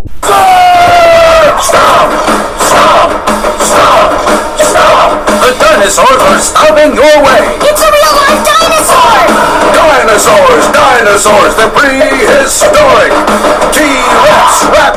Stop! Stop! Stop! Stop! The dinosaurs are stopping your way! It's a real-life dinosaur! Dinosaurs! Dinosaurs! The prehistoric T-Rex